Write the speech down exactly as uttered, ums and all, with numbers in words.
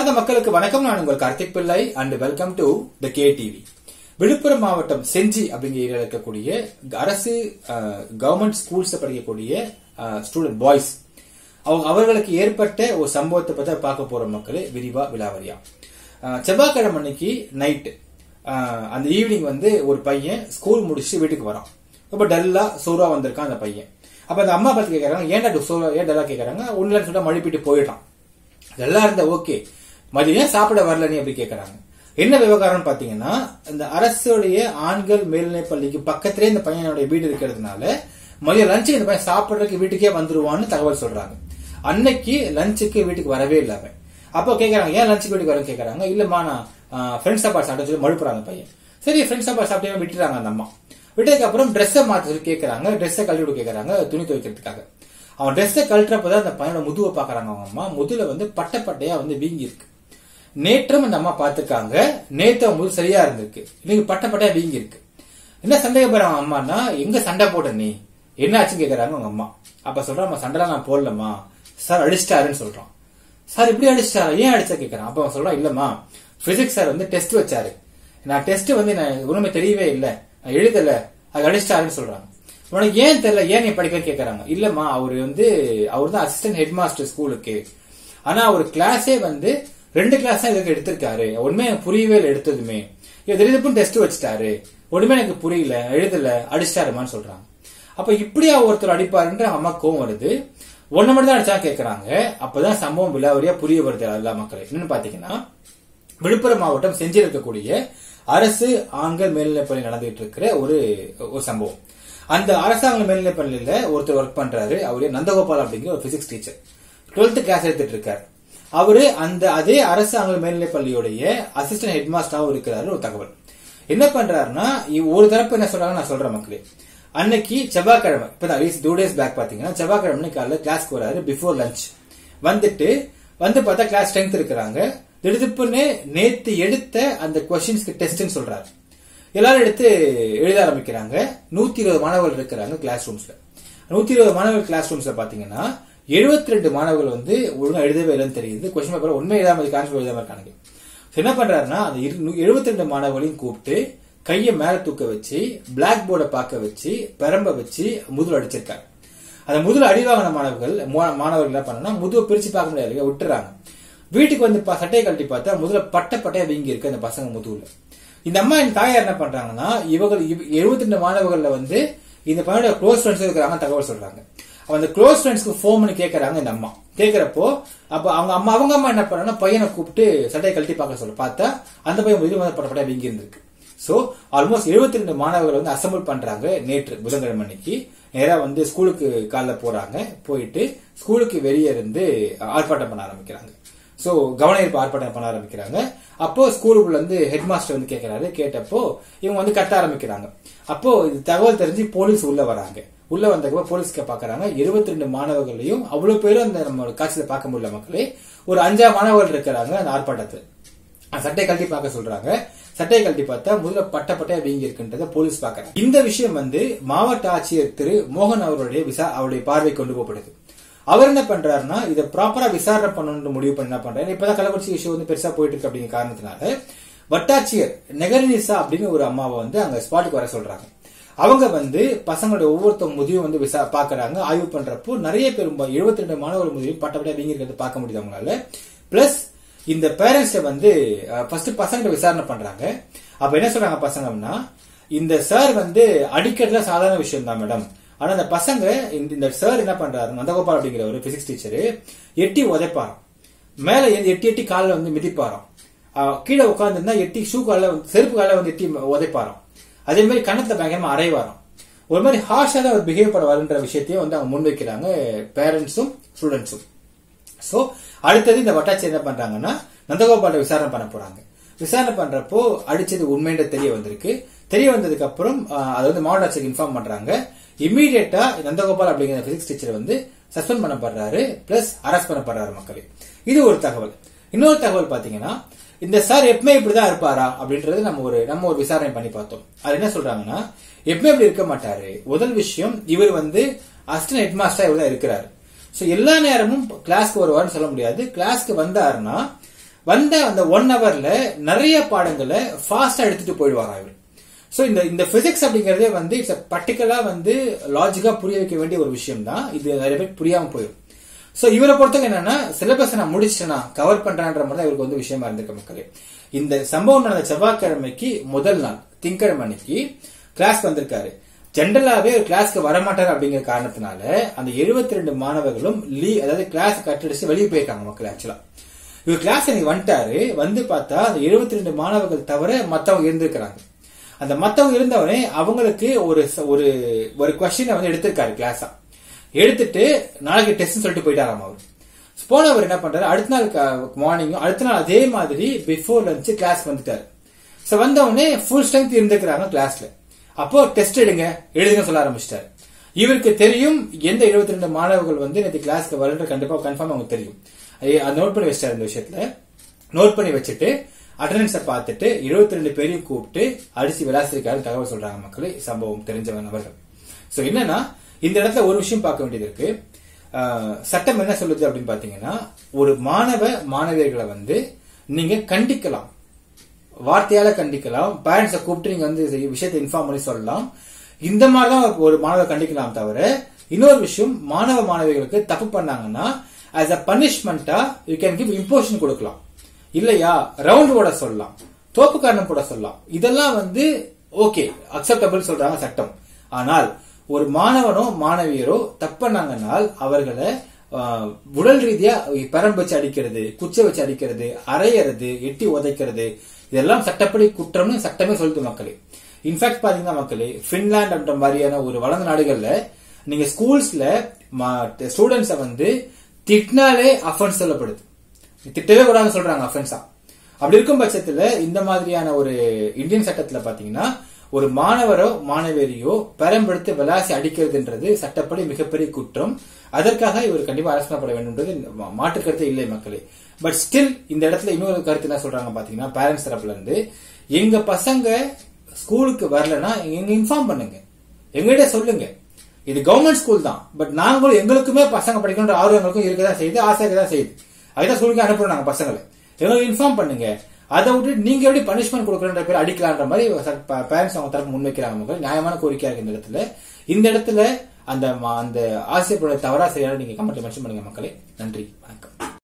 அன்பார்ந்த மக்களுக்கு வணக்கம். நான் உங்கள் Karthik Pillai and welcome to the K TV. Viluppuram மாவட்டம் செஞ்சி அப்படிங்கிற ஏரியாவில் இருக்கக்கூடிய அரசு கவர்மெண்ட் ஸ்கூல்ஸ் படிக்கக்கூடிய ஸ்டூடெண்ட் பாய்ஸ் அவங்க அவர்களுக்கு ஏற்பட்ட ஒரு சம்பவத்தை பத்தி பார்க்க போற மக்களே விரிவா விலாவரியா. செவ்வாய்க்கிழமை அன்னைக்கு நைட்டு அந்த ஈவினிங் வந்து ஒரு பையன் ஸ்கூல் முடிச்சுட்டு வீட்டுக்கு வரான். ரொம்ப டல்லா சோறா வந்திருக்கான் அந்த பையன். அப்ப அந்த அம்மா பார்த்து கேட்கறாங்க, ஏன்டா சோறா ஏன் டல்லா கேட்கறாங்க. ஒண்ணுலன்னு சொல்லிட்டு மழுப்பிட்டு போயிட்டான். நல்லா இருந்த ஓகே, மதியம் சாப்பிட வரல நீ அப்படி கேட்கறாங்க. என்ன விவகாரம் பாத்தீங்கன்னா, இந்த அரசுடைய ஆண்கள் மேல்நிலைப் பள்ளிக்கு பக்கத்திலே இந்த பையனுடைய வீடு இருக்கிறதுனால மதியம் லஞ்சு இந்த பையன் சாப்பிடறதுக்கு வீட்டுக்கே வந்துருவான்னு தகவல் சொல்றாங்க. அன்னைக்கு லஞ்சுக்கு வீட்டுக்கு வரவே இல்லை அவன். அப்போ கேட்கறாங்க, ஏன் லஞ்சுக்கு வீட்டுக்கு வரேன்னு கேட்கறாங்க. இல்லம்மா நான் ஃப்ரெண்ட்ஸ் சாப்பாடு சாப்பிட்டு சொல்லி மழுப்புறாங்க பையன். சரி ஃப்ரெண்ட்ஸ் சாப்பாடு சாப்பிட்டு விட்டுறாங்க அந்த அம்மா. விட்டதுக்கு அப்புறம் ட்ரெஸ்ஸை மாத்த சொல்லி கேட்கறாங்க. ட்ரெஸ்ஸை கழுவி கேட்கறாங்க துணி துவைக்கிறதுக்காக. அவன் ட்ரெஸ்ஸை கழட்டுறப்பதான் அந்த பையனோட முதுவை பாக்குறாங்க. அவங்க அம்மா முதுல வந்து பட்ட பட்டையா வந்து வீங்கி இருக்கு. நேற்றும் அந்த அம்மா பாத்துருக்காங்க. நேத்து அவன் முது சரியா இருந்திருக்கு, இன்னைக்கு பட்ட பட்டையா வீங்கி இருக்கு. என்ன சந்தேகப்படுறாங்க அம்மானா, எங்க சண்டை போட்ட நீ என்ன ஆச்சுன்னு கேக்குறாங்க அவங்க அம்மா. அப்ப சொல்றான், சண்டை நான் போடலமா சார், அடிச்சிட்டாருன்னு சொல்றான். சார் இப்படி அடிச்சிட்டாரா, ஏன் அடிச்சா கேட்கறான். அப்ப அவன் சொல்றான், இல்லம்மா பிசிக்ஸ் சார் வந்து டெஸ்ட் வச்சாரு, நான் டெஸ்ட் வந்து நான் ஒண்ணுமே தெரியவே இல்லை, நான் எழுதல, அது அடிச்சிட்டாருன்னு சொல்றாங்க. உனக்கு ஏன் தெரியல, ஏன் நீ படிக்க கேட்கறாங்க. இல்லம்மா அவரு வந்து அவர் தான் அசிஸ்டன்ட் ஹெட் மாஸ்டர் ஸ்கூலுக்கு, ஆனா அவர் கிளாஸே வந்து ரெண்டு கிளாஸ் தான் இதுக்கு எடுத்திருக்காரு, ஒண்ணுமே எனக்கு புரியவே இல்லை எடுத்ததுமே, திடீர்னு டெஸ்ட் வச்சுட்டாரு, ஒண்ணுமே எனக்கு புரியல, எழுதல, அடிச்சிட்டாருமான்னு சொல்றாங்க. அப்ப இப்படியா ஒருத்தர் அடிப்பாருன்ற அம்மா கோவம் வருது. ஒன்னு மட்டும் தான் அடிச்சா கேட்கறாங்க. அப்பதான் சம்பவம் விலாவரியா புரிய வருது எல்லா மக்களும். என்னன்னு பாத்தீங்கன்னா, விழுப்புரம் மாவட்டம் செஞ்சி இருக்கக்கூடிய அரசு ஆண்கள் மேல்நிலைப் பள்ளி நடந்துகிட்டு இருக்கிற ஒரு ஒரு சம்பவம். அந்த அரசாங்க மேல்நிலைப் பள்ளியில ஒருத்தர் ஒர்க் பண்றாரு. அவரு நந்தகோபால் அப்படிங்கிற ஒரு பிசிக்ஸ் டீச்சர், டுவெல்த் கிளாஸ் எடுத்துட்டு இருக்காரு. அவரு அந்த அதே அரசாங்க மேல்நிலைப் பள்ளியுடைய அசிஸ்டன்ட் ஹெட் மாஸ்டராகவும் இருக்கிறாரு. ஒரு தகவல் என்ன பண்றாருன்னா, ஒரு தரப்பு என்ன சொல்றாங்க நான் சொல்றேன் மக்களே. அன்னைக்கு செவ்வாய்க்கிழமை, இப்பதான் டூ டேஸ் பேக் பாத்தீங்கன்னா செவ்வாய்க்கிழமை காலையில் கிளாஸ்க்கு வராரு. பிஃபோர் லஞ்ச் வந்துட்டு வந்து பார்த்தா கிளாஸ் ஸ்ட்ரென்த் இருக்கிறாங்க. திடுப்புன்னு நேத்து எடுத்த அந்த கொஸ்டின்ஸ்க்கு டெஸ்ட்னு சொல்றாரு. எல்லாரும் எடுத்து எழுத ஆரம்பிக்கிறாங்க. நூத்தி இருபது மாணவர்கள் இருக்கிறாங்க கிளாஸ் ரூம்ஸ்ல. நூத்தி இருபது மாணவர்கள் கிளாஸ் ரூம்ஸ்ல பாத்தீங்கன்னா எழுபத்தி ரெண்டு மாணவர்கள் வந்து ஒழுங்கா எழுதவே இல்லைன்னு தெரியுது. கொஸ்டின் பேப்பர் உண்மை எழுதாம கான்செப்ட் எழுதாம இருக்காங்க. என்ன பண்றாருன்னா, அந்த எழுபத்தி ரெண்டு மாணவர்களையும் கூப்பிட்டு கையை மேல தூக்க வச்சு பிளாக் போர்டை பார்க்க வச்சு பெரம்ப வச்சு முதுல அடிச்சிருக்காரு. அந்த முதுல அடிவாங்கின மாணவர்கள் மாணவர்கள் என்ன பண்ணா, முதுவை பிரிச்சு பார்க்க முடியாது, விட்டுறாங்க. வீட்டுக்கு வந்து சட்டையை கழட்டி பார்த்தா முதல்ல பட்ட பட்டையா வீங்கி இருக்கு அந்த பசங்க முதுகுல. இந்த அம்மா என் தாயார் என்ன பண்றாங்கன்னா, இவங்க எழுபத்தி ரெண்டு மாணவர்கள்ல வந்து இந்த பையனோட க்ளோஸ் ஃப்ரெண்ட்ஸ் இருக்கிறாங்க தகவல் சொல்றாங்க. அந்த க்ளோஸ் ஃப்ரெண்ட்ஸ்க்கு போன் பண்ணி கேட்கறாங்க இந்த அம்மா. கேட்கிறப்போ அப்ப அவங்க அம்மா அவங்க அம்மா என்ன பண்றாங்கன்னா, பையனை கூப்பிட்டு சட்டையை கழட்டி பார்க்க சொல்ல பார்த்தா அந்த பையன் முதுகு வந்து பட்ட பட்டையா வீங்கி இருந்திருக்கு. சோ ஆல்மோஸ்ட் எழுபத்தி ரெண்டு மாணவர்கள் வந்து அசம்பிள் பண்றாங்க. நேற்று புதன்கிழமை அன்னைக்கு நேரா வந்து ஸ்கூலுக்கு காலைல போறாங்க. போயிட்டு ஸ்கூலுக்கு வெளியே இருந்து ஆர்ப்பாட்டம் பண்ண ஆரம்பிக்கிறாங்க. சோ கவனஈர்ப்பு ஆர்ப்பாட்டம் பண்ண ஆரம்பிக்கிறாங்க. அப்போ ஸ்கூலுக்குள்ள இருந்து ஹெட் மாஸ்டர் வந்து கேட்கிறாரு. கேட்டப்போ இவங்க வந்து கத்த ஆரம்பிக்கிறாங்க. அப்போ இது தகவல் தெரிஞ்சு போலீஸ் உள்ள வராங்க. உள்ள வந்தப்போ போலீஸ்க்கு பாக்குறாங்க. இருபத்தி ரெண்டு மாணவர்களையும் அவ்வளவு பேரும் அந்த நம்ம காட்சியில பார்க்க முடியல மக்களே. ஒரு அஞ்சா மாணவர்கள் இருக்கிறாங்க அந்த ஆர்ப்பாட்டத்தை. சட்டை கழட்டி பார்க்க சொல்றாங்க. சட்டையை கழட்டி பார்த்தா முதல்ல பட்ட பட்டையா வீங்கி இருக்குன்றத போலீஸ் பாக்குறாங்க. இந்த விஷயம் வந்து மாவட்ட ஆட்சியர் திரு மோகன் அவருடைய விசா அவருடைய பார்வை கொண்டு போகப்படுது. அவர் என்ன பண்றாருன்னா, இதை ப்ராப்பரா விசாரணை பண்ணணும்னு முடிவு பண்ண என்ன பண்றாரு. இப்பதான் கள்ளக்குறிச்சி விஷயம் வந்து பெருசா போயிட்டு இருக்கு அப்படிங்கிற காரணத்தினால வட்டாட்சியர் நெகரினிசா அப்படின்னு ஒரு அம்மாவை வந்து அங்க ஸ்பாட்டுக்கு வர சொல்றாங்க. அவங்க வந்து பசங்களுடைய ஒவ்வொருத்தவங்க முதியும் வந்து விசா பாக்குறாங்க. ஆய்வு பண்றப்போ நிறைய பேர் எழுபத்தி ரெண்டு மாணவர்கள் முதியும் பட்டப்படியா வீங்கி இருக்கிறது பார்க்க முடியுது அவங்களால. பிளஸ் இந்த பேரண்ட்ஸ் வந்து ஃபர்ஸ்ட் பசங்க விசாரணை பண்றாங்க. அப்ப என்ன சொல்றாங்க பசங்கன்னா, இந்த சார் வந்து அடிக்கிறதுல சாதாரண விஷயம் தான் மேடம், ஆனா அந்த பசங்க இந்த சார் என்ன பண்றாரு, நந்தகோபால் அப்படிங்கிற ஒரு பிசிக்ஸ் டீச்சரு எட்டி உதைப்பாராம். மேல எட்டி எட்டி காலில் வந்து மிதிப்பாராம். கீழே உட்கார்ந்து இருந்தா எட்டி ஷூ கால செருப்பு கால வந்து எட்டி உதைப்பாராம். அதே மாதிரி கண்ணத்தை பயங்கரமா அரைவாராம். ஒரு மாதிரி ஹார்ஷா தான் அவர் பிஹேவ் பண்ண வருன்ற விஷயத்தையும் வந்து அவங்க முன்வைக்கிறாங்க பேரண்ட்ஸும் ஸ்டூடெண்ட்ஸும். சோ அடுத்தது இந்த வட்டாட்சி என்ன பண்றாங்கன்னா, நந்தகோபால விசாரணை பண்ண போறாங்க. விசாரணை பண்றப்போ அடிச்சது உண்மைன்ற தெரிய வந்திருக்கு. தெரிய வந்ததுக்கு அப்புறம் அதை வந்து மாவட்ட ஆட்சியருக்கு இன்ஃபார்ம் பண்றாங்க. இமீடியட்டா நந்தகோபால் அப்படிங்கிற பிசிக்ஸ் டீச்சர் வந்து சஸ்பெண்ட் பண்ணப்படுறாரு, பிளஸ் அரெஸ்ட் பண்ணப்படுறாரு மக்களே. இது ஒரு தகவல். இன்னொரு தகவல் பாத்தீங்கன்னா, இந்த சார் எப்பவுமே இப்படிதான் இருப்பாரா அப்படின்றது நம்ம ஒரு நம்ம ஒரு விசாரணை பண்ணி பார்த்தோம். அது என்ன சொல்றாங்கன்னா, எப்பவுமே இப்படி இருக்க மாட்டாரு. முதல் விஷயம், இவர் வந்து அசிஸ்டன்ட் ஹெட் மாஸ்டரா இவர் தான் இருக்கிறாரு. சோ எல்லா நேரமும் கிளாஸ்க்கு வருவாருன்னு சொல்ல முடியாது. கிளாஸ்க்கு வந்தாருன்னா வந்த அந்த ஒன் ஹவர்ல நிறைய பாடங்களை ஃபாஸ்டா எடுத்துட்டு போயிடுவாரா இவர். சோ இந்த இந்த பிசிக்ஸ் அப்படிங்கறதே வந்து இட்ஸ் பர்டிகுலரா வந்து லாஜிக்கா புரிய வைக்க வேண்டிய ஒரு விஷயம் தான். இது நிறைய பேர் புரியாம போயிடும். சோ இவரை பொறுத்தவரை என்னன்னா சிலபஸ் நான் முடிச்சிட்டேனா கவர் பண்றேன்ற மாதிரி தான் இவருக்கு வந்து விஷயமா இருந்திருக்க மக்களே. இந்த சம்பவம் நடந்த செவ்வாய்க்கிழமைக்கு முதல் நாள் திங்கட்கிழமை அன்னைக்கு கிளாஸ் வந்திருக்காரு. ஜென்ரலாவே ஒரு கிளாஸ்க்கு வரமாட்டாரு அப்படிங்கிற காரணத்தினால அந்த எழுபத்தி ரெண்டு மாணவர்களும் லீ அதாவது கிளாஸ் கட்டடிச்சு வெளியே போயிருக்காங்க மக்கள். ஆக்சுவலா இவர் கிளாஸ் எனக்கு வந்துட்டாரு. வந்து பார்த்தா அந்த எழுபத்தி ரெண்டு மாணவர்கள் தவிர மத்தவங்க இருந்திருக்கிறாங்க. அந்த மத்தவங்க இருந்தவனே அவங்களுக்கு ஒரு ஒரு ஒரு கொஸ்டினை வந்து எடுத்திருக்காரு கிளாஸா. எடுத்துட்டு நாளைக்கு டெஸ்ட் சொல்லிட்டு போயிட்டாராம் அவர். போனவர் என்ன பண்றாரு, அடுத்த நாள் மார்னிங் அடுத்த நாள் அதே மாதிரி பிஃபோர் லஞ்ச் கிளாஸ் வந்துட்டாரு. சோ வந்தவனே ஃபுல் ஸ்ட்ரென்த் இருந்திருக்கிறாங்க கிளாஸ்ல. அப்போ டெஸ்ட் எடுங்க எழுதுங்க சொல்ல ஆரம்பிச்சிட்டாரு. இவருக்கு தெரியும் எந்த எழுபத்தி ரெண்டு மாணவர்கள் வந்து நேற்று கிளாஸ்க்கு வரன்ற கண்டிப்பா கன்ஃபார்ம் அவங்க தெரியும். அதை நோட் பண்ணி வச்சிட்டாரு. இந்த விஷயத்துல நோட் பண்ணி வச்சுட்டு அட்டண்டன்ஸை பார்த்துட்டு இருபத்தி ரெண்டு பேரையும் கூப்பிட்டு அடிச்சு விளாசிருக்காரு தகவல் சொல்றாங்க மக்களே, சம்பவம் தெரிஞ்சவன் அவர்கள். சோ என்னன்னா இந்த இடத்துல ஒரு விஷயம் பார்க்க வேண்டியது இருக்கு. சட்டம் என்ன சொல்லுது அப்படின்னு பாத்தீங்கன்னா, ஒரு மாணவ மாணவியர்களை வந்து நீங்க கண்டிக்கலாம், வார்த்தையால கண்டிக்கலாம், பேரண்ட்ஸை கூப்பிட்டு நீங்க வந்து விஷயத்தை இன்ஃபார்ம் பண்ணி சொல்லலாம். இந்த மாதிரிதான் ஒரு மாணவ கண்டிக்கலாம். தவிர இன்னொரு விஷயம், மாணவ மாணவிகளுக்கு தப்பு பண்ணாங்கன்னா as a punishment-ஆ you can give imposition கொடுக்கலாம். இல்லையா ரவுண்ட் போட சொல்லலாம், தோப்பு காரணம் போட சொல்லலாம். இதெல்லாம் வந்து ஓகே அக்செப்டபிள் சொல்றாங்க சட்டம். ஆனால் ஒரு மாணவனோ மாணவியரோ தப்பண்ணாங்கன்னால் அவர்களை உடல் ரீதியா பெரம் வச்சு அடிக்கிறது, குச்சை வச்சு அடிக்கிறது, அரையிறது, எட்டி உதைக்கிறது, இதெல்லாம் சட்டப்படி குற்றம்னு சட்டமே சொல்லுது மக்களே. இன்ஃபேக்ட் பாத்தீங்கன்னா மக்களே, பின்லாந்து என்ற மாதிரியான ஒரு வளர்ந்த நாடுகள்ல நீங்க ஸ்கூல்ஸ்ல ஸ்டூடெண்ட்ஸை வந்து திட்டினாலே அஃபென்ஸ் சொல்லப்படுது. திட்டவே கூடாதுன்னு சொல்றாங்க அஃபென்ஸா. அப்படி இருக்கும் பட்சத்துல இந்த மாதிரியான ஒரு இந்தியன் சட்டத்துல பாத்தீங்கன்னா ஒரு மாணவரோ மாணவியரையோ பெரம்பெடுத்து விளாசி அடிக்கிறதுன்றது சட்டப்படி மிகப்பெரிய குற்றம். அதற்காக இவர் கண்டிப்பா அரசு பண்ணப்பட வேண்டும், மாற்று கருத்து இல்லை மக்களே. பட் ஸ்டில் இந்த இடத்துல இன்னொரு கருத்து என்ன சொல்றாங்க பாத்தீங்கன்னா, பேரண்ட்ஸ் தரப்புல இருந்து எங்க பசங்க ஸ்கூலுக்கு வரலன்னா எங்க இன்ஃபார்ம் பண்ணுங்க, எங்ககிட்ட சொல்லுங்க. இது கவர்மெண்ட் ஸ்கூல் தான், பட் நாங்களும் எங்களுக்குமே பசங்க படிக்கணுன்ற ஆர்வம் எங்களுக்கும் இருக்கதான் செய்யுது, ஆசை இருக்கதான் செய்யுது. அதுதான் ஸ்கூலுக்கு அனுப்புறோம் நாங்க பசங்களை. எங்களுக்கு இன்ஃபார்ம் பண்ணுங்க. அதை விட்டு நீங்க எப்படி பனிஷ்மெண்ட் கொடுக்கறன்ற பேர் அடிக்கலான்ற மாதிரி பேரண்ட்ஸ் அவங்க தரப்பு முன்வைக்கிறாங்க. நியாயமான கோரிக்கையா இருக்கு இந்த இடத்துல. இந்த இடத்துல அந்த அந்த ஆசிரியர்களுடைய தவறா சரியான நீங்க கமெண்ட்ல மென்ஷன் பண்ணுங்க மக்களே. நன்றி, வணக்கம்.